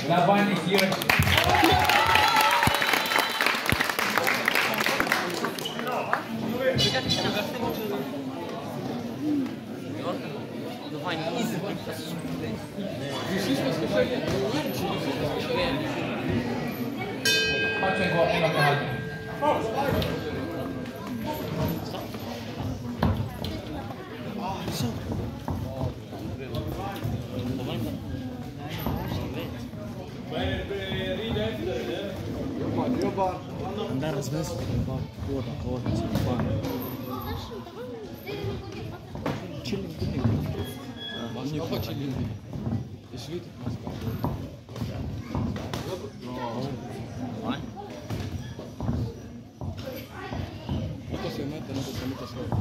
Laban is here. Matchen går en och en halv. Den där svensken var båda som fan. Chilling. Man jobbar chilling. Det är slutet man ska. Nej. Låt oss möta något som inte slår.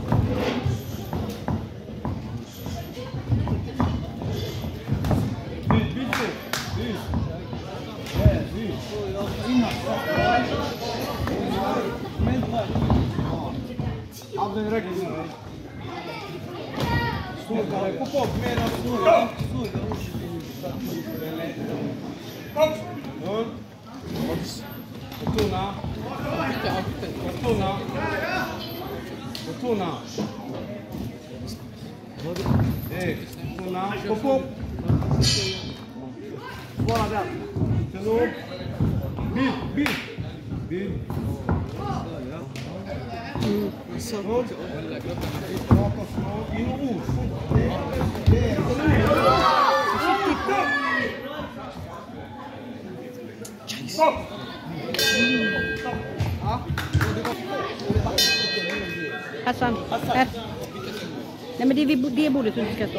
Hassan, här. Nej, men det är det bordet som du ska stå.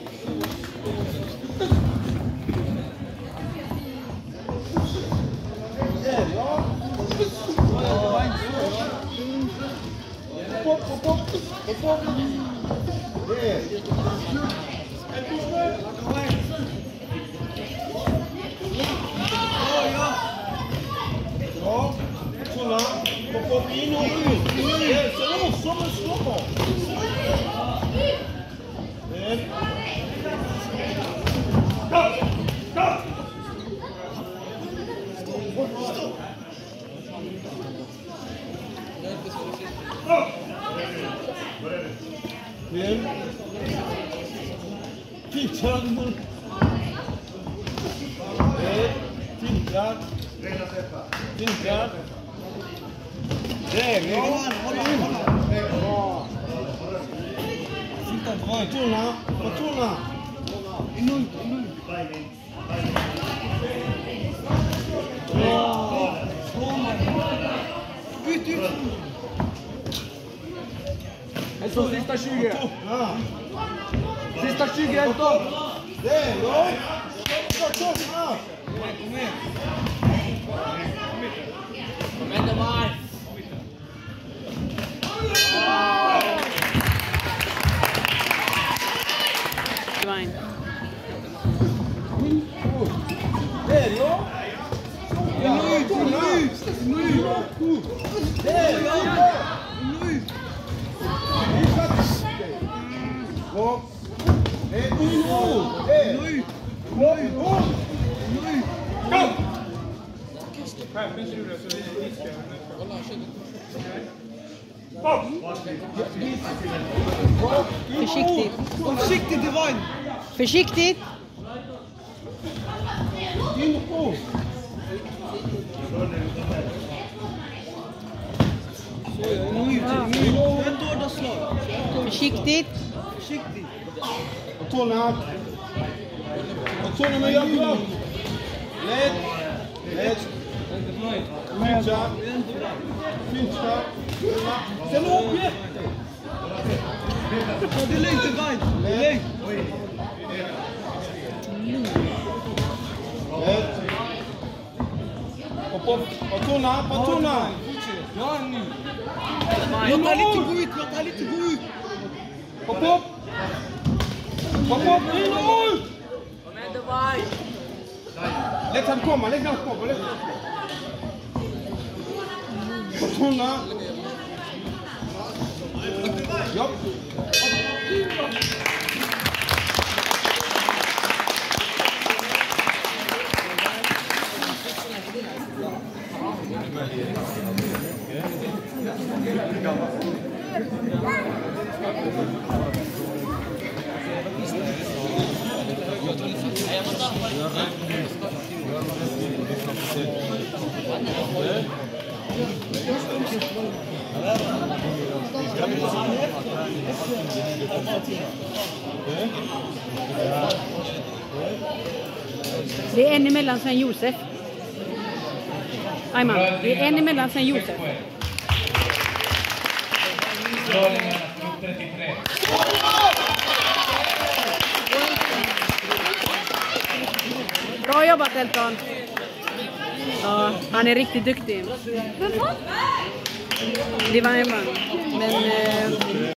Så sista 20. Sista 20 Anton. Det då. Kom igen. Kom igen Maj. Divine. Det då. Försiktigt. Försiktigt Divine. Försiktigt. Försiktigt. Försiktigt. Tona med hjälp. Lätt. Fincha. Sen upp igen. Det är lugnt Divine. Det är lugnt. Lätt. Och tona. Ja nu. Låt han lite gå ut. Hopp upp. In och ut. Kom igen Divine. Lätt han komma. Och tona. Ja. Det är en emellan Sven Josef. Ajman, det är en emellan Sven Josef. Strålningen 33. Bra jobbat, Elton. Ja, han är riktigt duktig. Det var en man. Men